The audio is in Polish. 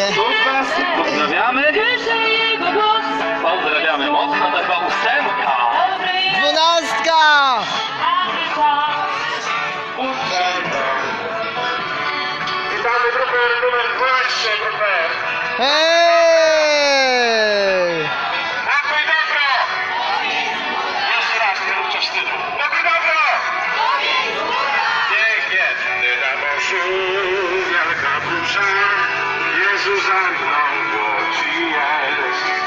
Pozdrawiamy. Pozdrawiamy mocno, to chyba 8. 12! Witamy grupę numer 12, grupę. Hej! Pokój dobro! Jeszcze raz, nie róbcie wstydu. Pokój dobro! Pięknie. Gdy na morzu wielka burza, Jezu za mną łodzi jest.